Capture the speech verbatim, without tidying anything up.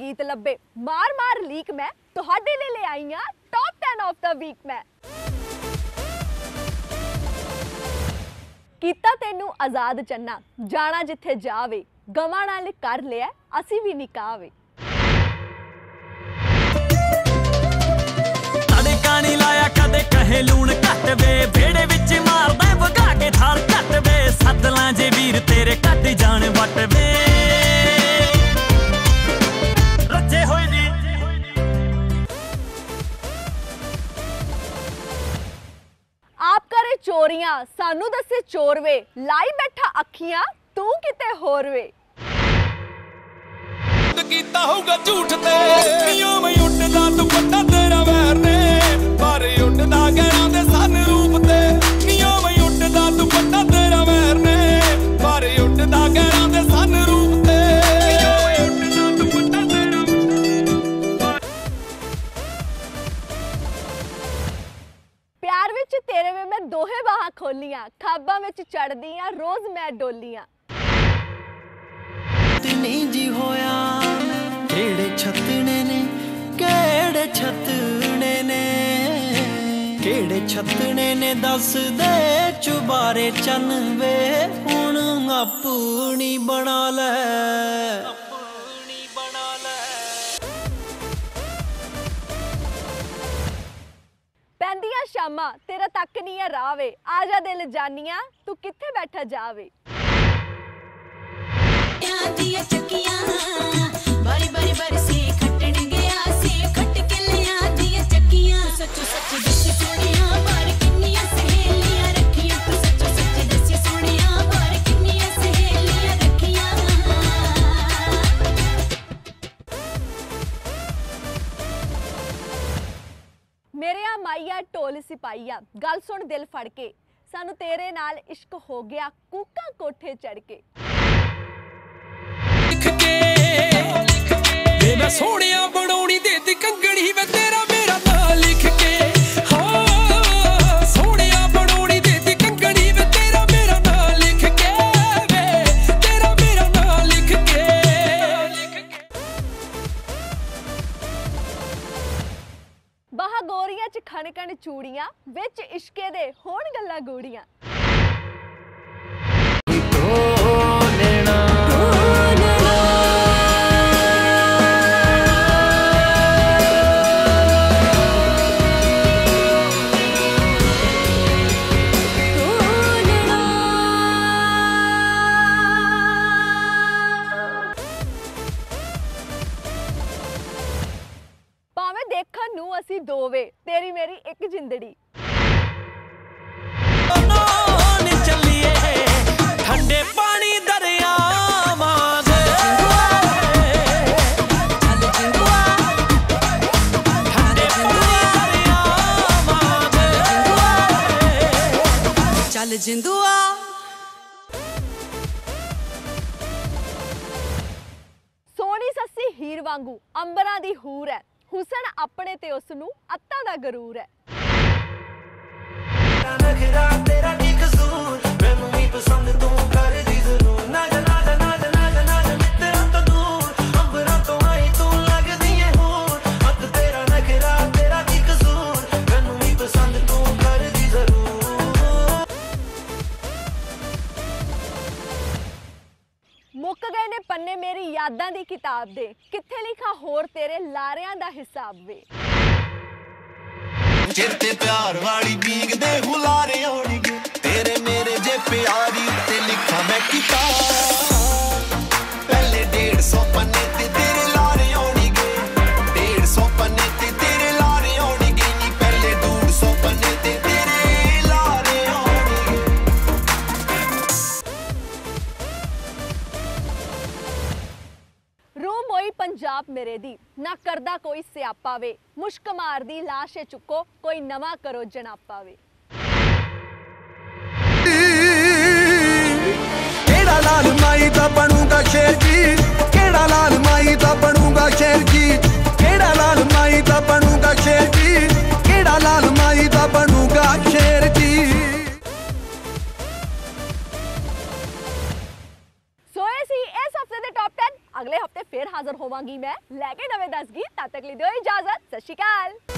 गीत लब्बे मार मार लीक मैं तुहाडे लिए ले आई हां top ten of the week मैं कीता तैनू आजाद चन्ना जाना जिथे जावे गवां नाल कर लिया असी भी निकावे तड़का नहीं लाया कदे कहे लूण घट वे भेड़े विच मारदा वगा के थाल घट वे सदलां जे वीर तेरे कट जान वट वे रजे होए नी आप करे चोरियां सानू दसे चोर वे लाई बैठा अखियां तू किते होर वे कीता होगा झूठ ते नियों में उठदा दुपट्टा तेरा वैर ने पर उठदा गहरा दे सन रूप ते नियों में उठदा दुपट्टा तेरा वैर ने पर उठदा गहरा दे सन रूप ते नियों में उठदा दुपट्टा तेरा प्यार विच तेरे वे मैं दोहे बाहां खोलियां खाबा विच चढ़दियां रोज मैं डोलियां नहीं जी होया केड़े छतने ने केड़े छतने ने केड़े छतने ने दस दे चुबारे चन वे हुण अपनी बना ले अपनी बना ले पैंदियां शामां तेरा तक नहीं है राह वे आजा दिल जानिया तू किथे बैठा जावे दिया चक्कियां बारी बारी बारी से खटण गया से खट के लिया दिया चक्कियां सच्चो सच दस सोनिया बार किन्नियां सहेलियां रखियां तू सच्चो सच दस सोनिया बार किन्नियां सहेलियां रखियां मेरे आ माइया ढोल सिपाहिया गल सुन दिल फड़ के सानू तेरे नाल इश्क हो गया कूका कोठे चढ़ के मैं सोनिया बनौनी दे दी कंगनी वे तेरा मेरा नाम लिख के हाँ सोनिया बनौनी दे दी कंगनी वे तेरा मेरा नाम लिख के वे तेरा मेरा नाम लिख के बाहा गोरियां च खण खण चूड़ियां विच इश्के दे होण गल्लां गूड़ियां देखन नू असी दो वे तेरी मेरी एक जिंदड़ी चलिए ठंडे पानी दरिया चल जिंदुआ सोनी सस्सी हीर वांगू अंबरां दी हूर है हुसन अपने ते उसनू अत्ता दा गरूर है मुक गए ने पन्ने मेरी यादां दी किताब दे किथे लिखा होर तेरे लारियां दा हिसाब वे चिरते प्यार वाली बीग दे हुलारे होणगे तेरे मेरे जे प्यारी ते लिखा मैं किताब पहले डेढ़ सौ पन्ने ते तेरे लारे होणगे डेढ़ सौ पन्ने ते तेरे लारे होणगे नी पहले डेढ़ सौ पन्ने ते तेरे लारे होणगे रूह मोई पंजाब मेरे दी ना करदा कोई स्यापा वे मुश्क मार दी लाशे चुको कोई नवा करो जनापा वे केड़ा लाल माई दा बनूंगा शेर जी केड़ा लाल माई दा बनूंगा शेर जी केड़ा लाल माई दा बनूंगा शेर जी केड़ा लाल माई दा बनूंगा शेर जी सोए सी इस हफ्ते दे टॉप टेन अगले हफ्ते फिर ਹਾਜ਼ਰ ਹੋਵਾਂਗੀ ਮੈਂ ਲੈ ਕੇ ਨਵੇਂ ਦਸ ਗੀਤ। ਤਦ ਤੱਕ ਲਈ ਦਿਓ ਇਜਾਜ਼ਤ। ਸਤਿ ਸ਼੍ਰੀ ਅਕਾਲ।